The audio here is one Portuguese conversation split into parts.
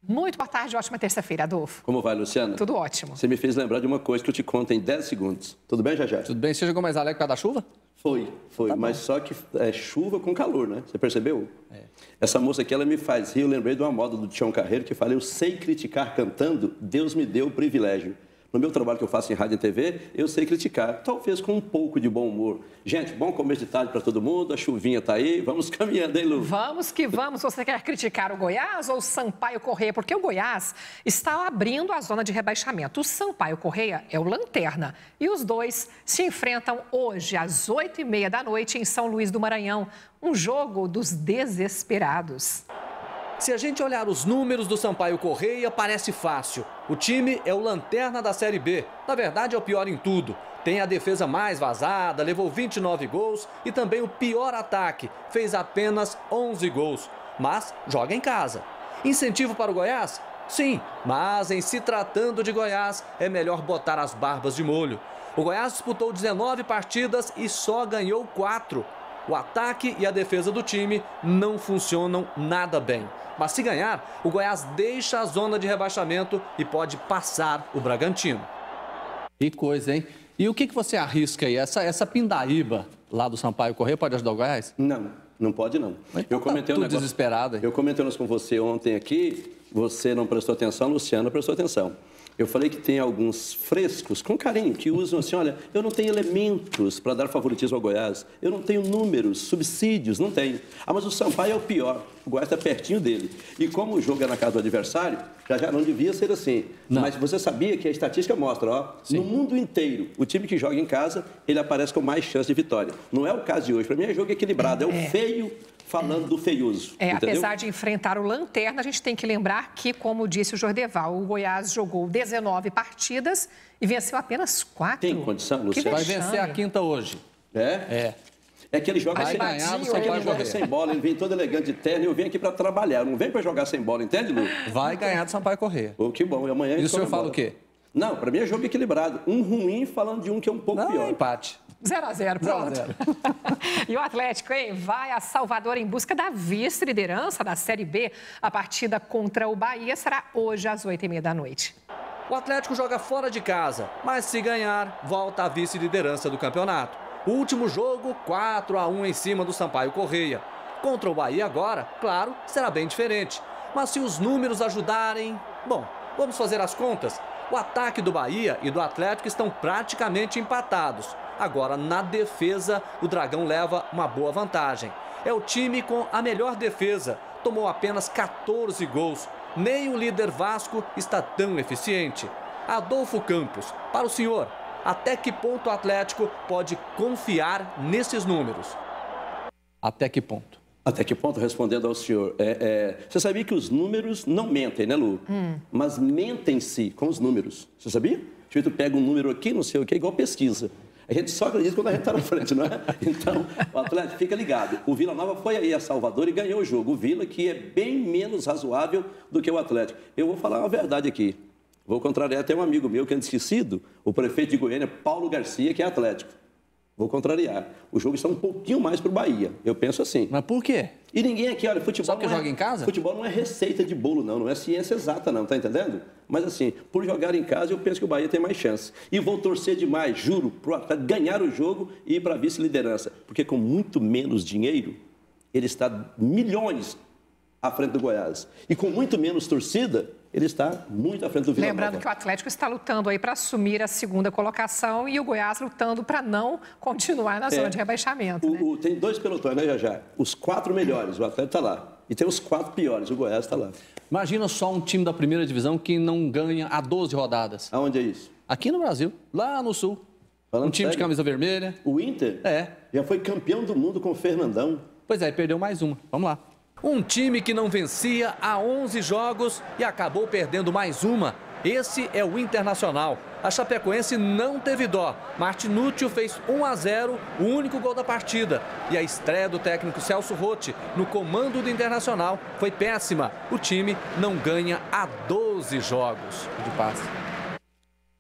Muito boa tarde, ótima terça-feira, Adolfo. Como vai, Luciana? Tudo ótimo. Você me fez lembrar de uma coisa que eu te conto em 10 segundos. Tudo bem, Jajá? Tudo bem? Você chegou mais alegre por causa da chuva? Foi. Tá, mas só que é chuva com calor, né? Você percebeu? É. Essa moça aqui, ela me faz rir. Eu lembrei de uma moda do Tião Carreiro que fala: eu sei criticar cantando, Deus me deu o privilégio. No meu trabalho que eu faço em rádio e TV, eu sei criticar, talvez com um pouco de bom humor. Gente, bom começo de tarde para todo mundo, a chuvinha tá aí, vamos caminhando, hein, Lu? Vamos que vamos. Você quer criticar o Goiás ou o Sampaio Corrêa? Porque o Goiás está abrindo a zona de rebaixamento. O Sampaio Corrêa é o lanterna. E os dois se enfrentam hoje, às 8h30 da noite, em São Luís do Maranhão. Um jogo dos desesperados. Se a gente olhar os números do Sampaio Corrêa, parece fácil. O time é o lanterna da Série B. Na verdade, é o pior em tudo. Tem a defesa mais vazada, levou 29 gols e também o pior ataque. Fez apenas 11 gols, mas joga em casa. Incentivo para o Goiás? Sim, mas em se tratando de Goiás, é melhor botar as barbas de molho. O Goiás disputou 19 partidas e só ganhou 4. O ataque e a defesa do time não funcionam nada bem. Mas se ganhar, o Goiás deixa a zona de rebaixamento e pode passar o Bragantino. Que coisa, hein? E o que você arrisca aí? Essa pindaíba lá do Sampaio Corrêa pode ajudar o Goiás? Não pode não. Eu comentei um negócio desesperado. Eu comentei com você ontem aqui, você não prestou atenção, Luciana prestou atenção. Eu falei que tem alguns frescos, com carinho, que usam assim: olha, eu não tenho elementos para dar favoritismo ao Goiás, eu não tenho números, subsídios, não tenho. Ah, mas o Sampaio é o pior, o Goiás está pertinho dele. E como o jogo é na casa do adversário, já não devia ser assim. Não. Mas você sabia que a estatística mostra, ó, no mundo inteiro, o time que joga em casa, ele aparece com mais chance de vitória. Não é o caso de hoje, para mim é jogo equilibrado, é o feio falando do feioso. Apesar de enfrentar o lanterna, a gente tem que lembrar que, como disse o Jordeval, o Goiás jogou 19 partidas e venceu apenas 4. Tem condição, Luciano? Vai vencer a quinta hoje. É que ele joga sem bola, ele vem todo elegante de terno e eu venho aqui para trabalhar. Não vem para jogar sem bola, entende, Lu? Vai ganhar do Sampaio Corrêa. Oh, que bom, e amanhã... E o senhor fala o quê? Não, para mim é jogo equilibrado. Um ruim falando de um que é um pouco pior. Não, empate. 0-0, pronto. 0-0. E o Atlético, hein, vai a Salvador em busca da vice-liderança da Série B. A partida contra o Bahia será hoje às 8h30 da noite. O Atlético joga fora de casa, mas se ganhar, volta à vice-liderança do campeonato. O último jogo, 4-1 em cima do Sampaio Corrêa. Contra o Bahia agora, claro, será bem diferente. Mas se os números ajudarem... Bom, vamos fazer as contas. O ataque do Bahia e do Atlético estão praticamente empatados. Agora, na defesa, o Dragão leva uma boa vantagem. É o time com a melhor defesa. Tomou apenas 14 gols. Nem o líder Vasco está tão eficiente. Adolfo Campos, para o senhor, até que ponto o Atlético pode confiar nesses números? Até que ponto? Até que ponto, respondendo ao senhor, você sabia que os números não mentem, né, Lu? Mas mentem-se com os números. Você sabia? Tu pega um número aqui, não sei o que, igual pesquisa. A gente só acredita quando a gente está na frente, não é? Então, o Atlético fica ligado. O Vila Nova foi aí a Salvador e ganhou o jogo. O Vila, que é bem menos razoável do que o Atlético. Eu vou falar uma verdade aqui. Vou contrariar até um amigo meu que é esquecido, o prefeito de Goiânia, Paulo Garcia, que é Atlético. Vou contrariar. O jogo está um pouquinho mais para o Bahia. Eu penso assim. Mas por quê? E ninguém aqui, olha, futebol... Só porque joga em casa? Futebol não é receita de bolo, não é ciência exata, não, tá entendendo? Mas assim, por jogar em casa, eu penso que o Bahia tem mais chance. E vou torcer demais, juro, para o Atlético ganhar o jogo e ir para a vice-liderança. Porque com muito menos dinheiro, ele está milhões à frente do Goiás. E com muito menos torcida, ele está muito à frente do Vila Nova. Lembrando que o Atlético está lutando aí para assumir a segunda colocação e o Goiás lutando para não continuar na zona de rebaixamento. Tem 2 pelotões, né, Jajá? Os 4 melhores, o Atlético está lá. E tem os 4 piores, o Goiás está lá. Imagina só um time da primeira divisão que não ganha há 12 rodadas. Aonde é isso? Aqui no Brasil, lá no Sul. Falando um time sério? de camisa vermelha. O Inter? Já foi campeão do mundo com o Fernandão. Pois é, perdeu mais uma. Vamos lá. Um time que não vencia há 11 jogos e acabou perdendo mais uma. Esse é o Internacional. A Chapecoense não teve dó. Martinútil fez 1-0, o único gol da partida. E a estreia do técnico Celso Rotti no comando do Internacional foi péssima. O time não ganha há 12 jogos. De passe.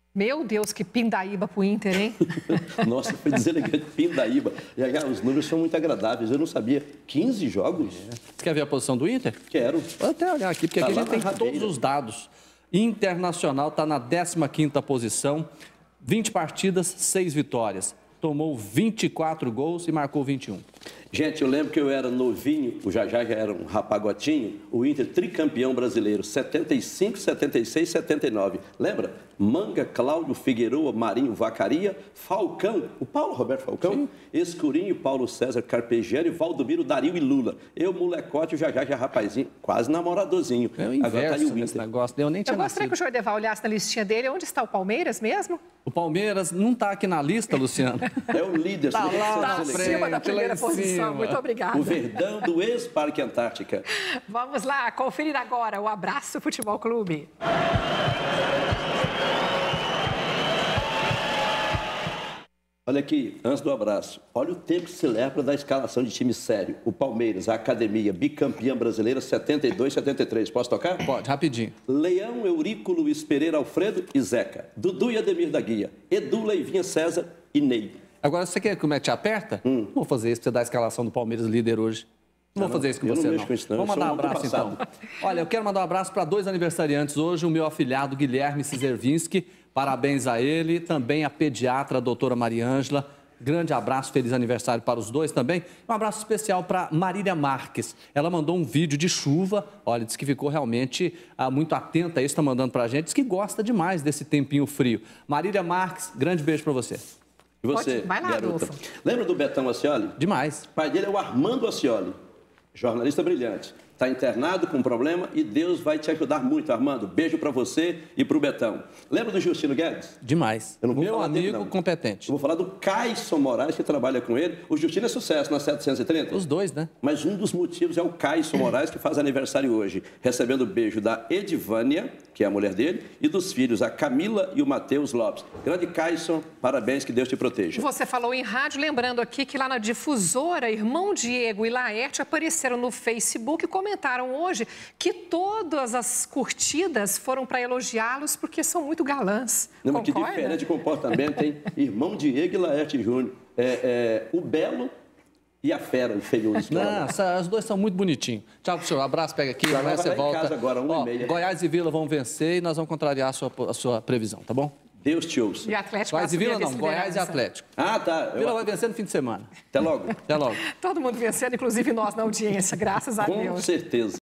Meu Deus, que pindaíba pro Inter, hein? Nossa, foi deselegante, pindaíba. E aí, os números são muito agradáveis, eu não sabia. 15 jogos? Você quer ver a posição do Inter? Quero. Vou até olhar aqui, porque Tá aqui a lá gente tem na rabeira. todos os dados. Internacional está na 15ª posição, 20 partidas, 6 vitórias. Tomou 24 gols e marcou 21. Gente, eu lembro que eu era novinho, o Jajá já era um rapagotinho, o Inter tricampeão brasileiro, 75, 76, 79. Lembra? Manga, Cláudio, Figueroa, Marinho, Vacaria, Falcão, o Paulo Roberto Falcão, sim. Escurinho, Paulo César, Carpegiani, Valdomiro, Dario e Lula. Eu, molecote, o Jajá já rapazinho, quase namoradorzinho. É o inverso desse negócio, eu nem tinha Eu gostaria que o Jordeval olhasse na listinha dele. Onde está o Palmeiras mesmo? O Palmeiras não está aqui na lista, Luciano. É o líder. Tá lá na Acima da primeira posição. Muito obrigada. O Verdão do ex-Parque Antártica. Vamos lá, conferir agora o Abraço Futebol Clube. Olha aqui, antes do abraço, olha o tempo que se leva para dar escalação de time sério. O Palmeiras, a Academia, bicampeã brasileira, 72, 73. Posso tocar? Pode, rapidinho. Leão, Eurico, Luiz Pereira, Alfredo e Zeca. Dudu e Ademir da Guia. Edu, Leivinha, César e Ney. Agora, você quer como é que te aperta? Não vou fazer isso para você dar a escalação do Palmeiras líder hoje. Não vou fazer isso com você, não. Vamos mandar um abraço, então. Olha, eu quero mandar um abraço para 2 aniversariantes hoje. O meu afilhado, Guilherme Cizervinski. Parabéns a ele. Também a pediatra, a doutora Mariângela. Grande abraço, feliz aniversário para os dois também. Um abraço especial para Marília Marques. Ela mandou um vídeo de chuva. Olha, disse que ficou realmente muito atenta a isso, está mandando para a gente. Diz que gosta demais desse tempinho frio. Marília Marques, grande beijo para você. E você, vai lá, garota? Adolfo. Lembra do Betão Ascioli? Demais. O pai dele é o Armando Ascioli, jornalista brilhante. Está internado com um problema e Deus vai te ajudar muito, Armando. Beijo para você e para o Betão. Lembra do Justino Guedes? Demais. Eu não vou meu falar amigo dele, não. competente. Eu vou falar do Caisson Moraes, que trabalha com ele. O Justino é sucesso na 730. Os dois, né? Mas um dos motivos é o Caisson Moraes, que faz aniversário hoje, recebendo o beijo da Edivânia, que é a mulher dele, e dos filhos, a Camila e o Matheus Lopes. Grande Caisson, parabéns, que Deus te proteja. Você falou em rádio, lembrando aqui que lá na Difusora, irmão Diego e Laerte apareceram no Facebook e comentaram hoje que todas as curtidas foram para elogiá-los porque são muito galãs. Não, mas que Concorda? diferente de comportamento, hein? Irmão Diego e Laerte Júnior. O Belo e a Fera, o feioso. Não, os dois são muito bonitinhos. Tchau pro senhor. Abraço, pega aqui. Já Amanhã vai você lá em volta. casa agora, 1h30. Goiás e Vila vão vencer e nós vamos contrariar a sua previsão, tá bom? Deus te ouça. E Atlético Goiás e assumir a Vila não, Goiás e vice-liderança. Atlético. Ah, tá. Vila vai vencer no fim de semana. Até logo. Até logo. Todo mundo vencendo, inclusive nós na audiência, graças a Com Deus. certeza.